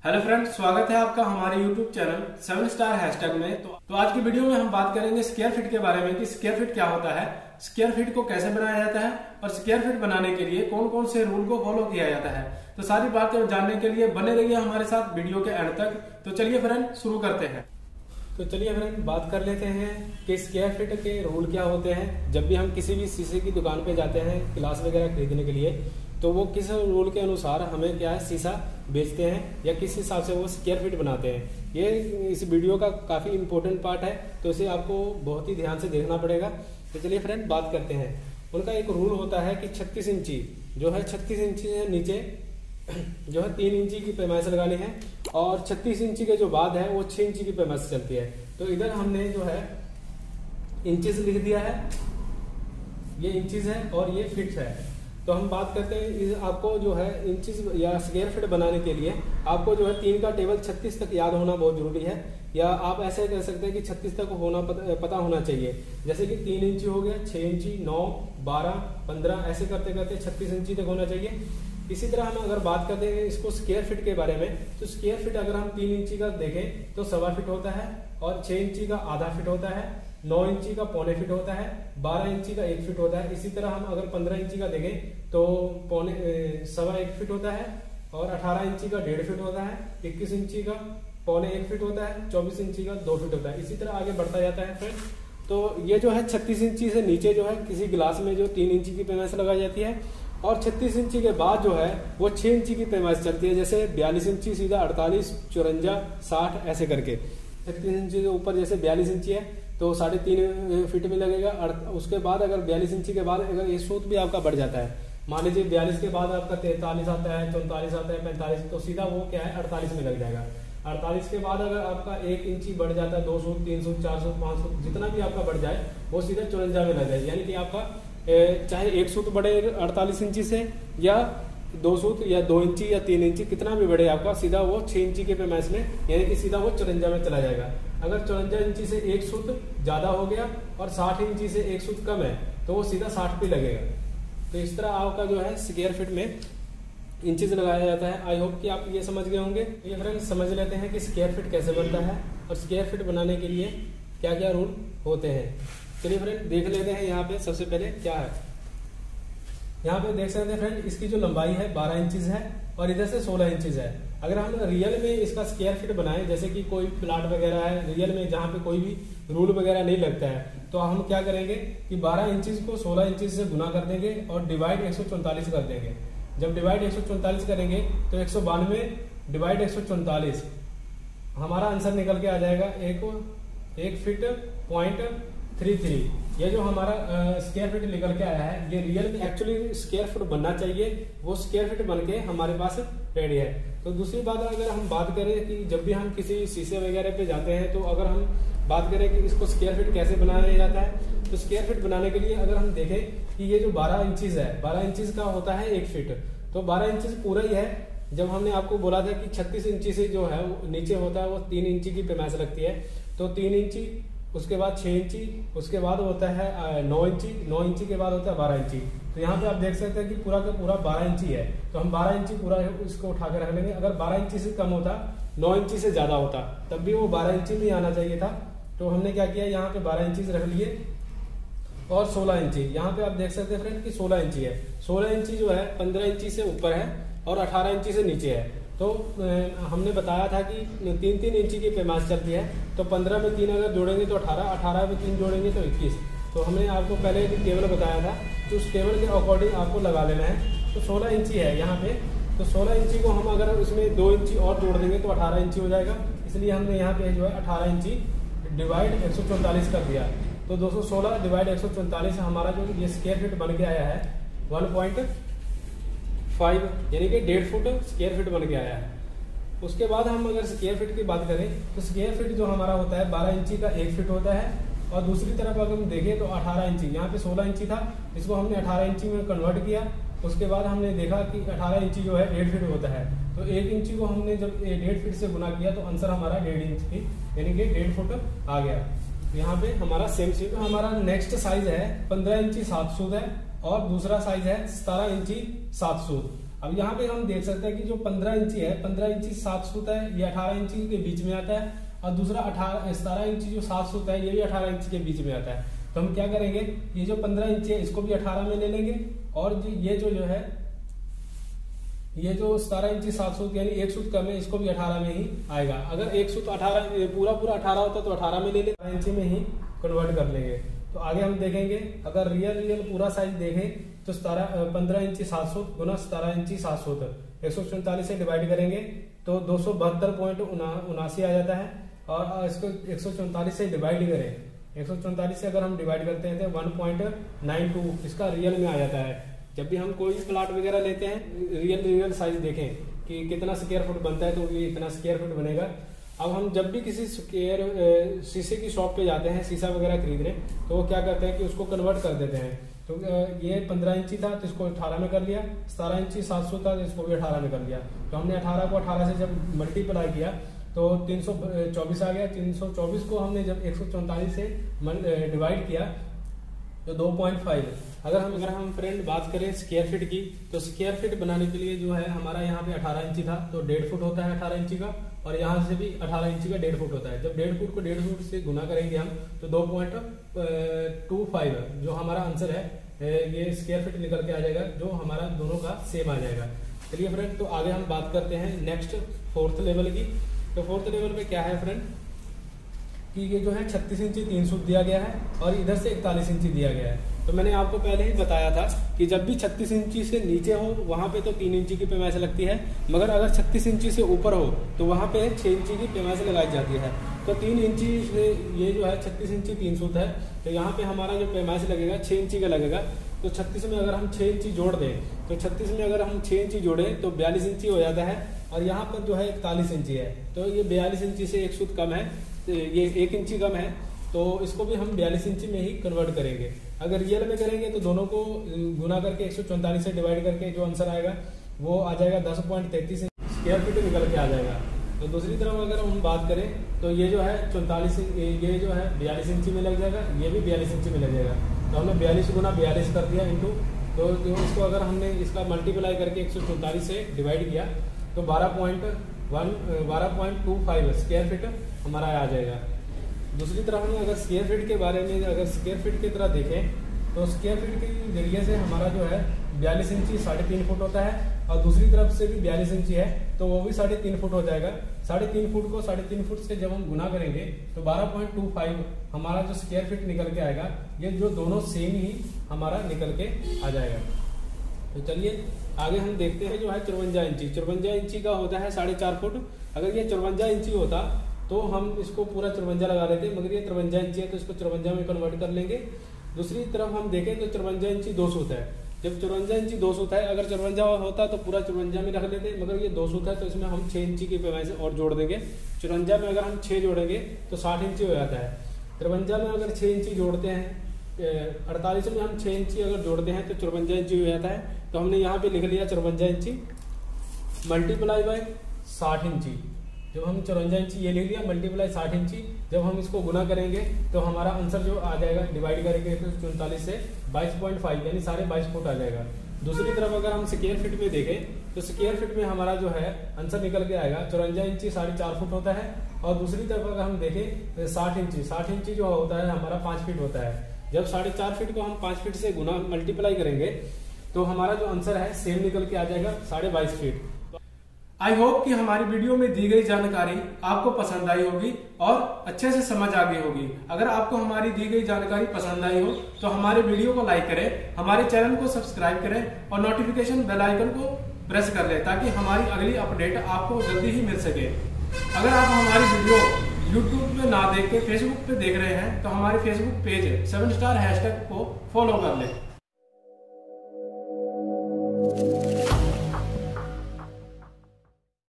Hello friends, स्वागत है आपका हमारे YouTube चैनल 7 स्टार हैशटैग में। तो आज की वीडियो में हम बात करेंगे स्क्वायर फीट के बारे में कि स्क्वायर फीट क्या होता है, स्क्वायर फीट को कैसे बनाया जाता है और स्क्वायर फीट बनाने के लिए कौन कौन से रूल को फॉलो किया जाता है। तो सारी बातें जानने के लिए बने रहिए हमारे साथ वीडियो के एंड तक। तो चलिए फ्रेंड शुरू करते हैं। तो चलिए फ्रेंड बात कर लेते हैं कि स्क्वायर फीट के रूल क्या होते हैं। जब भी हम किसी भी शीशे की दुकान पे जाते हैं गिलास वगैरह खरीदने के लिए, तो वो किस रूल के अनुसार हमें क्या है शीशा बेचते हैं या किस हिसाब से वो स्क्वायर फीट बनाते हैं। ये इस वीडियो का काफी इंपॉर्टेंट पार्ट है, तो इसे आपको बहुत ही ध्यान से देखना पड़ेगा। तो चलिए फ्रेंड बात करते हैं। उनका एक रूल होता है कि 36 इंची जो है 36 इंची से नीचे जो है 3 इंची की पैमाइश लगानी है और 36 इंची के जो बाद है वो 6 इंची की पैमाइश चलती है। तो इधर हमने जो है इंचेस लिख दिया है, ये इंचेस है और ये फीट है। तो हम बात करते हैं आपको जो है इंचेस या स्क्वायर फीट बनाने के लिए आपको जो है 3 का टेबल 36 तक याद होना बहुत जरूरी है, या आप ऐसे कह सकते हैं कि 36 तक होना पता होना चाहिए। जैसे कि 3 इंची हो गया, 6 इंची, 9, 12, 15 ऐसे करते करते 36 इंची तक होना चाहिए। इसी तरह हम अगर बात करते हैं इसको स्क्वायर फीट के बारे में, तो स्क्वायर फीट अगर हम 3 इंची का देखें तो 1.25 फीट होता है और 6 इंची का आधा फीट होता है, 9 इंची का पौने फीट होता है, 12 इंची का 1 फीट होता है। इसी तरह हम अगर 15 इंची का देखें तो 1.25 फीट होता है और 18 इंची का 1.5 फीट होता है, 21 इंची का 1.25 फीट होता है, 24 इंची का 2 फीट होता है। इसी तरह आगे बढ़ता जाता है फ्रेंड। तो ये जो है 36 इंची से नीचे जो है किसी गिलास में जो 3 इंची की पैमाइश लगाई जाती है और 36 इंची के बाद जो है वो 6 इंची की पैमाइश चलती है। जैसे 42 इंची सीधा 48, 54, 60 ऐसे करके। 36 इंची के ऊपर जैसे 42 इंची है तो 3.5 फीट में लगेगा। उसके बाद अगर 42 इंची के बाद अगर ये सूत भी आपका बढ़ जाता है, मान लीजिए 42 के बाद आपका 43 आता है, 44 आता है, 45, तो सीधा वो क्या है 48 में लग जाएगा। 48 के बाद अगर आपका 1 इंची बढ़ जाता है, 2 सूत, 3 सूत, 4 सूत, 5 सूत, जितना भी आपका बढ़ जाए वो सीधा 54 में लग जाए। यानी कि आपका चाहे 1 सूत बढ़े 48 इंची से या 2 सूत या 2 इंची या 3 इंची कितना भी बढ़े आपका, सीधा वो 6 इंची के पैमाइश में यानी कि सीधा वो 54 में चला जाएगा। अगर 54 इंची से 1 सूत ज्यादा हो गया और 60 इंची से 1 सूत कम है तो वो सीधा 60 पे लगेगा। तो इस तरह आपका जो है स्क्वायर फीट में इंचेस लगाया जाता है। आई होप कि आप ये समझ गए होंगे। ये फ्रेंड्स समझ लेते हैं कि स्क्वायर फीट कैसे बनता है और स्क्वायर फीट बनाने के लिए क्या क्या रूल होते हैं। चलिए फ्रेंड देख लेते हैं। यहाँ पे सबसे पहले क्या है, यहाँ पे देख सकते हैं फ्रेंड इसकी जो लंबाई है 12 इंचेस है और इधर से 16 इंचेस है। अगर हम रियल में इसका स्क्वायर फीट बनाएं, जैसे कि कोई प्लाट वगैरह है रियल में जहाँ पे कोई भी रूल वगैरह नहीं लगता है, तो हम क्या करेंगे कि 12 इंचेस को 16 इंचेस से गुना कर देंगे और डिवाइड 144 कर देंगे। जब डिवाइड 144 करेंगे तो 192 डिवाइड 144 हमारा आंसर निकल के आ जाएगा 1 फीट .33। ये जो हमारा स्क्वायर फीट निकल के आया है ये रियल में एक्चुअली स्क्वायर फीट बनना चाहिए, वो स्क्वायर फीट बन के हमारे पास रेडी है। तो दूसरी बात अगर हम बात करें कि जब भी हम किसी शीशे वगैरह पे जाते हैं, तो अगर हम बात करें कि इसको स्क्वायर फीट कैसे बनाया जाता है, तो स्क्वायर फीट बनाने के लिए अगर हम देखें कि ये जो 12 इंचीज है, 12 इंचीज का होता है 1 फीट, तो 12 इंचीज पूरा ही है। जब हमने आपको बोला था कि 36 इंची से जो है नीचे होता है वो 3 इंची की पैमाइश लगती है, तो 3 इंची, उसके बाद 6 इंची, उसके बाद होता है 9 इंची, 9 इंची के बाद होता है 12 इंची। तो यहाँ पे आप देख सकते हैं कि पूरा का पूरा 12 इंची है, तो हम 12 इंची पूरा इसको उठा कर रख लेंगे। अगर 12 इंची से कम होता, 9 इंची से ज्यादा होता, तब भी वो 12 इंची में आना चाहिए था। तो हमने क्या किया, यहाँ पे 12 इंची रख लिए और 16 इंची, यहाँ पे आप देख सकते हैं फ्रेंड कि 16 इंची है। 16 इंची जो है 15 इंची से ऊपर है और 18 इंची से नीचे है। तो हमने बताया था कि 3-3 इंची की पैमाइश चलती है, तो 15 में 3 अगर जोड़ेंगे तो 18, 18 में 3 जोड़ेंगे तो 21। तो हमने आपको पहले एक टेबल बताया था, तो उस टेबल के अकॉर्डिंग आपको लगा लेना है। तो 16 इंची है यहाँ पे, तो 16 इंची को हम अगर उसमें 2 इंची और जोड़ देंगे तो 18 इंची हो जाएगा। इसलिए हमने यहाँ पे जो है 18 इंची डिवाइड 144 कर दिया। तो 216 डिवाइड 144 हमारा जो ये स्क्वायर फीट बन के आया है 1.5 यानी कि 1.5 फुट स्क्वायर फीट बन के आया है। उसके बाद हम अगर स्क्वायर फीट की बात करें तो स्क्वायर फीट जो हमारा होता है 12 इंची का 1 फीट होता है और दूसरी तरफ अगर हम देखें तो 18 इंची, यहाँ पे 16 इंची था, इसको हमने 18 इंची में कन्वर्ट किया। उसके बाद हमने देखा कि 18 इंची जो है 1.5 फीट होता है, तो 1 इंची को हमने जब 1.5 फीट से गुना किया तो आंसर हमारा 1.5 इंच की यानी कि 1.5 फुट आ गया। यहाँ पे हमारा सेम सेम हमारा नेक्स्ट साइज है 15 इंची 7 सूत है और दूसरा साइज है 17 इंची 7 सूत। अब यहाँ पे हम देख सकते हैं कि जो 15 इंची है, 15 इंची 7 सूत है, ये 18 इंची के बीच में आता है, और दूसरा 17 इंची जो 7 सूत है ये भी 18 इंची के बीच में आता है। तो हम क्या करेंगे, ये जो 15 इंची है इसको भी 18 में ले लेंगे, और ये जो है ये जो 17 इंची 7 सूत यानी एक सूत कम है, इसको भी 18 में ही आएगा। अगर एक सूत 18 पूरा 18 होता तो 18 में ले लेंगे, 18 इंची में ही कन्वर्ट कर लेंगे। तो आगे हम देखेंगे, अगर रियल पूरा साइज देखें तो 15 इंची 7 सूत गुना 17 इंची 7 सूत 144 से डिवाइड करेंगे तो 272.79 आ जाता है, और इसको 144 से डिवाइड करें, 144 से अगर हम डिवाइड करते हैं तो 1.92 इसका रियल में आ जाता है। जब भी हम कोई प्लाट वगैरह लेते हैं, रियल साइज देखें कि कितना स्क्वायर फुट बनता है, तो ये इतना स्क्वायर फुट बनेगा। अब हम जब भी किसी शीशे की शॉप पे जाते हैं शीशा वगैरह खरीदने, तो वो क्या करते हैं कि उसको कन्वर्ट कर देते हैं। तो ये 15 इंची था तो इसको 18 में कर लिया, 17 इंची 700 था तो इसको भी 18 में कर लिया। तो हमने 18 को 18 से जब मल्टीप्लाई किया तो 324 आ गया। 324 को हमने जब 144 से डिवाइड किया तो 2.5। अगर हम फ्रेंड बात करें स्क्वायर फीट की, तो स्क्वायर फीट बनाने के लिए जो है हमारा यहाँ पे 18 इंची था तो 1.5 फुट होता है 18 इंची का, और यहाँ से भी 18 इंची का 1.5 फुट होता है। जब 1.5 फुट को 1.5 फुट से गुना करेंगे हम तो 2.25 जो हमारा आंसर है ये स्क्वायर फीट निकल के आ जाएगा, जो हमारा दोनों का सेम आ जाएगा। चलिए फ्रेंड, तो आगे हम बात करते हैं नेक्स्ट 4th लेवल की। तो 4th लेवल पे क्या है फ्रेंड कि ये जो है 36 इंची 3 सूत दिया गया है, और इधर से 41 इंची दिया गया है। तो मैंने आपको पहले ही बताया था कि जब भी 36 इंची से नीचे हो वहां पे तो 3 इंची की पैमाइश लगती है, मगर अगर 36 इंची से ऊपर हो तो वहां पे 6 इंची की पैमाइश लगाई जाती है। तो 3 इंची से ये जो है 36 इंची 3 सूत है, तो यहाँ पे हमारा जो पैमाइश लगेगा 6 इंची का लगेगा। तो 36 में अगर हम 6 इंची जोड़ दें, तो 36 में अगर हम 6 इंची जोड़े तो 42 इंची हो जाता है, और यहाँ पर जो है 41 इंची है, तो ये 42 इंची से एक सूत कम है, तो ये 1 इंची कम है, तो इसको भी हम 42 इंची में ही कन्वर्ट करेंगे। अगर रियल में करेंगे तो दोनों को गुना करके 144 से डिवाइड करके जो आंसर आएगा वो आ जाएगा 10.33 स्क्वायर फीट निकल के आ जाएगा। तो दूसरी तरफ अगर हम बात करें तो ये जो है 44 ये जो है 42 इंची में लग जाएगा, ये भी 42 इंची में लग जाएगा। तो हमने 42 गुना 42 कर दिया इंटू, तो इसको अगर हमने इसका मल्टीप्लाई करके 144 से डिवाइड किया तो 12.25 स्क्वायर फीट हमारा आ जाएगा। दूसरी तरफ हम अगर स्क्वायर फीट के बारे में अगर स्क्वायर फीट की तरह देखें तो स्क्वायर फीट के जरिए से हमारा जो है 42 इंची 3.5 फुट होता है, और दूसरी तरफ से भी 42 इंची है तो वो भी 3.5 फुट हो जाएगा। 3.5 फुट को 3.5 फुट से जब हम गुना करेंगे तो 12.25 हमारा जो स्क्वायर फीट निकल के आएगा, ये जो दोनों सेम ही हमारा निकल के आ जाएगा। तो चलिए आगे हम देखते हैं जो है 54 इंची। 54 इंची का होता है 4.5 फुट। अगर ये 54 इंची होता तो हम इसको पूरा 54 लगा लेते, मगर ये 53 इंची है तो इसको 54 में कन्वर्ट कर लेंगे। दूसरी तरफ हम देखें तो 54 इंची 2 सूत है। जब 54 इंची 2 सूत है, अगर 54 होता तो पूरा 54 में रख लेते, मगर ये 2 सूत है तो इसमें हम 6 इंची की पैमाइश और जोड़ देंगे। 54 में अगर हम 6 जोड़ेंगे तो 60 इंची हो जाता है। 53 में अगर 6 इंची जोड़ते हैं, 48 में हम 6 इंची अगर जोड़ते हैं तो 54 इंची हो जाता है। तो हमने यहाँ पे लिख लिया 54 इंची मल्टीप्लाई बाय 60 इंची। जब हम 54 इंची ये ले लिया मल्टीप्लाई 60 इंची, जब हम इसको गुना करेंगे तो हमारा आंसर जो आ जाएगा डिवाइड करेंगे 144 से 22.5 यानी 22.5 फुट आ जाएगा। दूसरी तरफ अगर हम स्क्वायर फीट में देखें तो स्क्वायर फीट में हमारा जो है आंसर निकल के आएगा 54 इंची 4.5 फुट होता है, और दूसरी तरफ अगर हम देखें 60 इंची जो होता है हमारा 5 फीट होता है। जब 4.5 फीट को हम 5 फीट से गुना मल्टीप्लाई करेंगे तो हमारा जो आंसर है सेम निकल के आ जाएगा 22.5 फीट। आई होप कि हमारी वीडियो में दी गई जानकारी आपको पसंद आई होगी और अच्छे से समझ आ गई होगी। अगर आपको हमारी दी गई जानकारी पसंद आई हो तो हमारे वीडियो को लाइक करें, हमारे चैनल को सब्सक्राइब करें और नोटिफिकेशन बेल आइकन को प्रेस कर लें ताकि हमारी अगली अपडेट आपको जल्दी ही मिल सके। अगर आप हमारी वीडियो यूट्यूब पे ना देख के फेसबुक पे देख रहे हैं तो हमारे फेसबुक पेज 7 स्टार हैशटैग को फॉलो कर लें।